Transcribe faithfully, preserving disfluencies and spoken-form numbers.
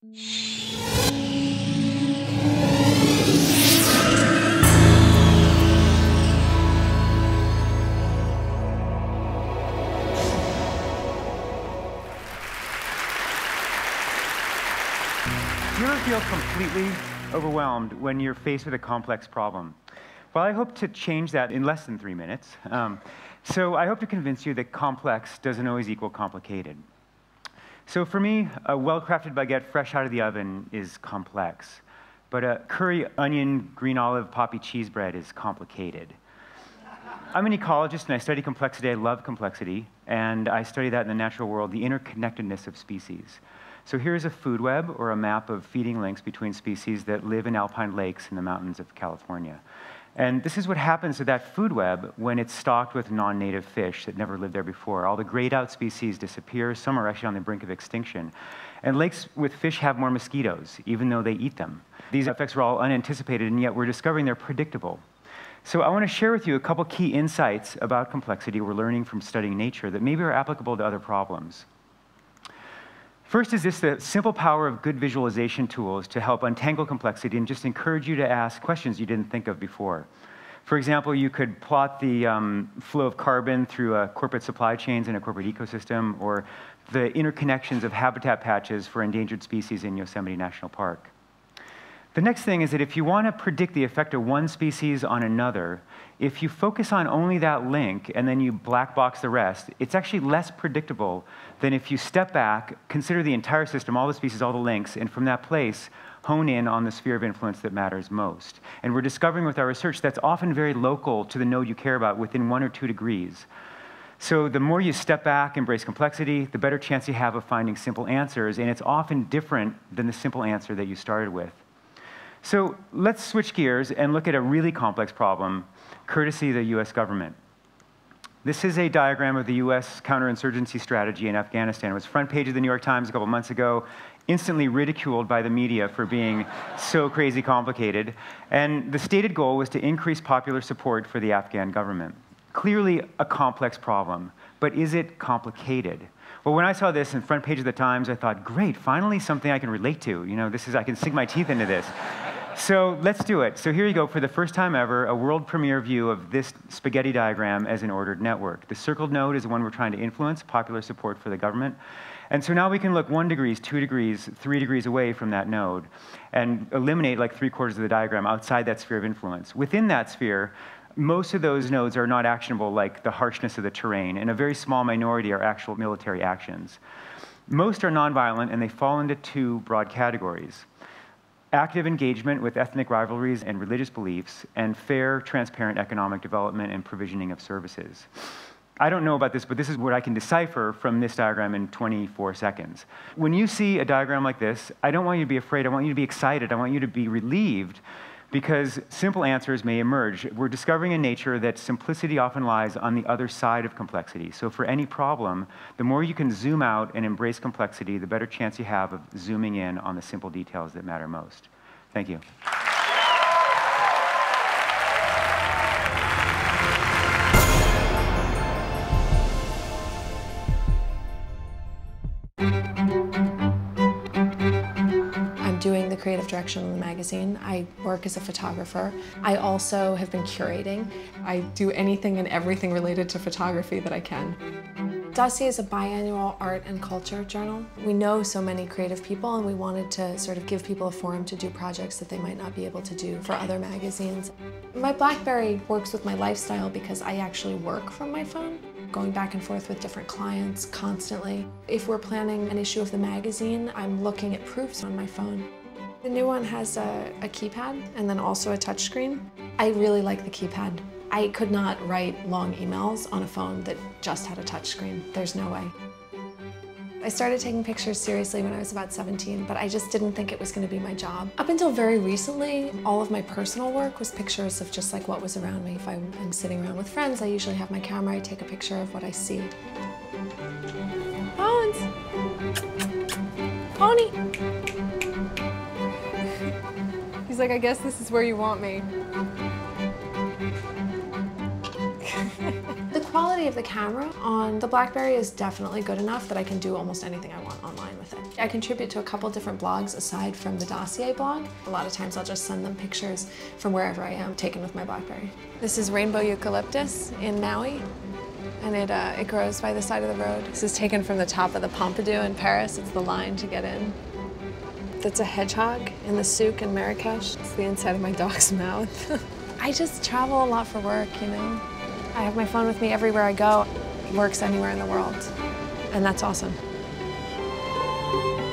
Do you ever feel completely overwhelmed when you're faced with a complex problem? Well, I hope to change that in less than three minutes. Um, so I hope to convince you that complex doesn't always equal complicated. So for me, a well-crafted baguette fresh out of the oven is complex. But a curry, onion, green olive, poppy cheese bread is complicated. I'm an ecologist and I study complexity. I love complexity. And I study that in the natural world, the interconnectedness of species. So here's a food web, or a map of feeding links between species that live in alpine lakes in the mountains of California. And this is what happens to that food web when it's stocked with non-native fish that never lived there before. All the grayed out species disappear. Some are actually on the brink of extinction. And lakes with fish have more mosquitoes, even though they eat them. These effects are all unanticipated, and yet we're discovering they're predictable. So I want to share with you a couple key insights about complexity we're learning from studying nature that maybe are applicable to other problems. First is this, the simple power of good visualization tools to help untangle complexity and just encourage you to ask questions you didn't think of before. For example, you could plot the um, flow of carbon through uh, corporate supply chains in a corporate ecosystem, or the interconnections of habitat patches for endangered species in Yosemite National Park. The next thing is that if you want to predict the effect of one species on another, if you focus on only that link and then you black box the rest, it's actually less predictable than if you step back, consider the entire system, all the species, all the links, and from that place, hone in on the sphere of influence that matters most. And we're discovering with our research that's often very local to the node you care about, within one or two degrees. So the more you step back, embrace complexity, the better chance you have of finding simple answers, and it's often different than the simple answer that you started with. So let's switch gears and look at a really complex problem, courtesy of the U S government. This is a diagram of the U S counterinsurgency strategy in Afghanistan. It was front page of the New York Times a couple months ago, instantly ridiculed by the media for being so crazy complicated. And the stated goal was to increase popular support for the Afghan government. Clearly a complex problem, but is it complicated? Well, when I saw this in front page of the Times, I thought, great, finally something I can relate to. You know, this is, I can sink my teeth into this. So let's do it. So here you go, for the first time ever, a world premiere view of this spaghetti diagram as an ordered network. The circled node is the one we're trying to influence, popular support for the government. And so now we can look one degrees, two degrees, three degrees away from that node and eliminate like three quarters of the diagram outside that sphere of influence. Within that sphere, most of those nodes are not actionable, like the harshness of the terrain, and a very small minority are actual military actions. Most are nonviolent, and they fall into two broad categories: active engagement with ethnic rivalries and religious beliefs, and fair, transparent economic development and provisioning of services. I don't know about this, but this is what I can decipher from this diagram in twenty-four seconds. When you see a diagram like this, I don't want you to be afraid. I want you to be excited. I want you to be relieved, because simple answers may emerge. We're discovering in nature that simplicity often lies on the other side of complexity. So for any problem, the more you can zoom out and embrace complexity, the better chance you have of zooming in on the simple details that matter most. Thank you. Doing the creative direction of the magazine. I work as a photographer. I also have been curating. I do anything and everything related to photography that I can. Dossier is a biannual art and culture journal. We know so many creative people, and we wanted to sort of give people a forum to do projects that they might not be able to do for other magazines. My BlackBerry works with my lifestyle because I actually work from my phone, going back and forth with different clients constantly. If we're planning an issue of the magazine, I'm looking at proofs on my phone. The new one has a, a keypad and then also a touchscreen. I really like the keypad. I could not write long emails on a phone that just had a touchscreen. There's no way. I started taking pictures seriously when I was about seventeen, but I just didn't think it was going to be my job. Up until very recently, all of my personal work was pictures of just like what was around me. If I'm, I'm sitting around with friends, I usually have my camera, I take a picture of what I see. Bones! Pony! He's like, I guess this is where you want me. The quality of the camera on the BlackBerry is definitely good enough that I can do almost anything I want online with it. I contribute to a couple different blogs aside from the dossier blog. A lot of times I'll just send them pictures from wherever I am, taken with my BlackBerry. This is rainbow eucalyptus in Maui, and it, uh, it grows by the side of the road. This is taken from the top of the Pompidou in Paris. It's the line to get in. That's a hedgehog in the souk in Marrakesh. It's the inside of my dog's mouth. I just travel a lot for work, you know. I have my phone with me everywhere I go. It works anywhere in the world, and that's awesome.